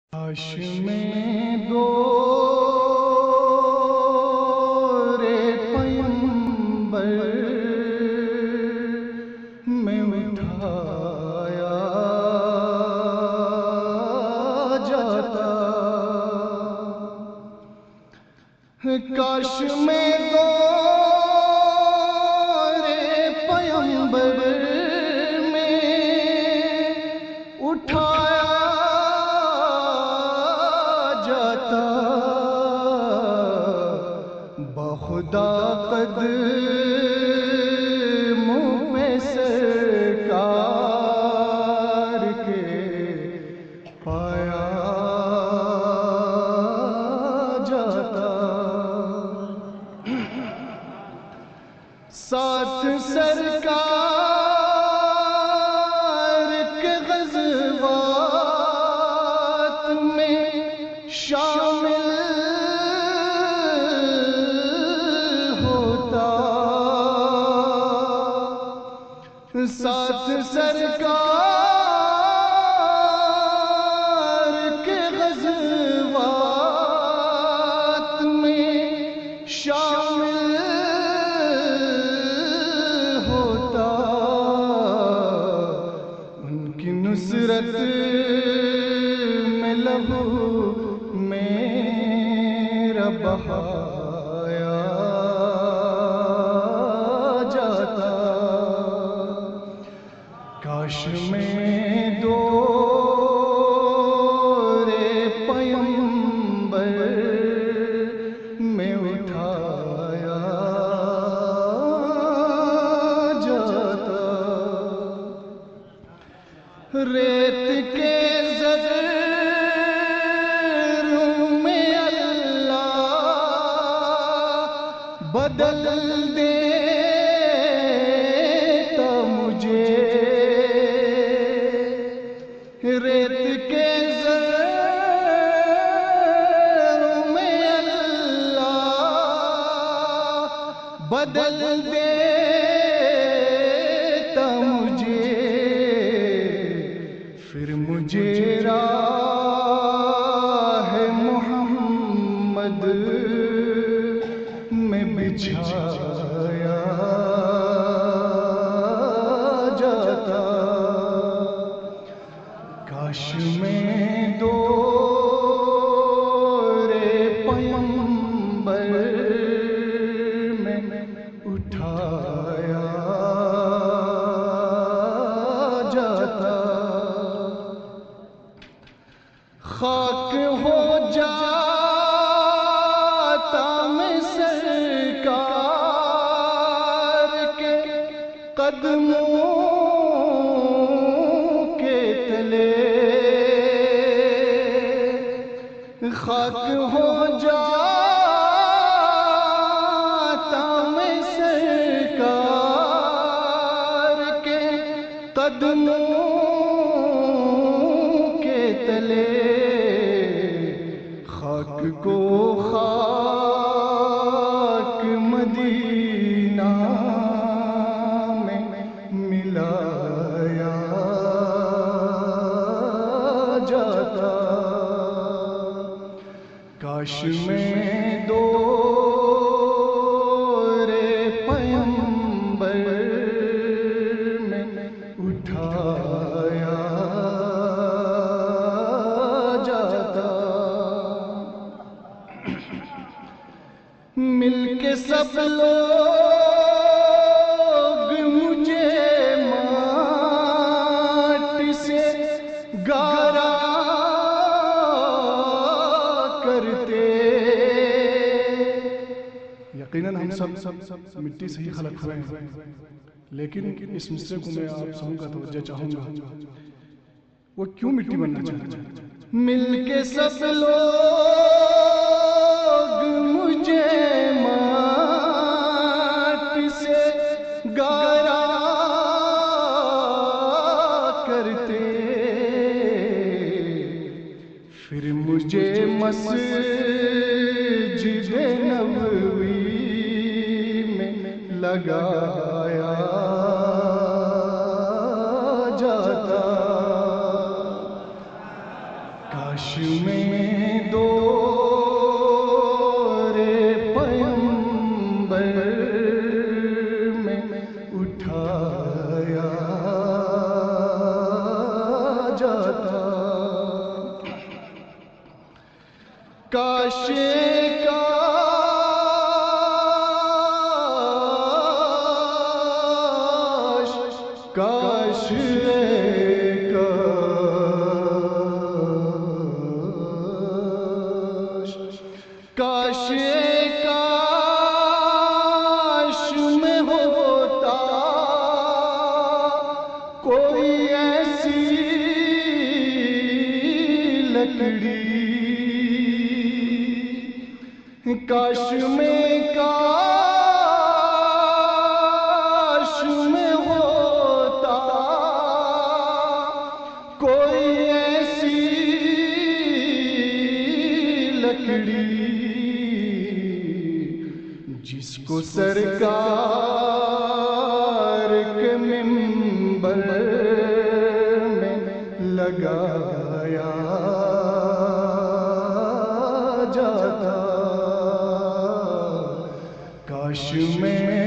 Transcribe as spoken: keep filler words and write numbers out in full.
کاش میں دو رے پیمبر میں اٹھایا جاتا، کاش میں دو رے پیمبر میں اٹھایا بخدا قدموں پہ سرکار کے پایا جاتا، ساتھ سرکار کے غزوات میں شامل ساتھ سرکار کے غزوات میں شامل ہوتا، ان کی نصرت میں لہو میرا بہایا جاتا، کاش میں دو رے پیمبر میں اٹھایا جاتا، ریت کے زروں میں اللہ بدل دے ریت کے زروں میں اللہ بدل دیتا مجھے، پھر مجھے راہ محمد میں بچھایا جاتا، کاش میں دو رے پیمبر میں اٹھایا جاتا، خاک ہو جاتا میں سرکار کے قدموں خاک ہو جاتا میں سرکار کے قدموں کے تلے، خاک کو خاک مدینہ میں ملایا جاتا، کاش میں دو رے پیمبر میں اٹھایا جاتا، مل کے سب لوگ مجھے ماٹی سے گارا یقیناً ہم سب مٹی سے ہی خلق ہوئے ہیں، لیکن اس مصرے کو میں آپ سبوں کا توجہ چاہوں گا، وہ کیوں مٹی بننا چاہتا ہے؟ مل کے سب لوگ مجھے ماٹی سے گارا کرتے، پھر مجھے مسجد نبوی لگایا جاتا، کاش میں دو پیمبر میں اٹھایا جاتا، کاش کاش کاش کاش میں ہوتا کوئی ایسی لکڑی، کاش میں کاش میں ہوتا کوئی ایسی لکڑی جس کو سرکار کے منبر میں لگایا جاتا، کاش میں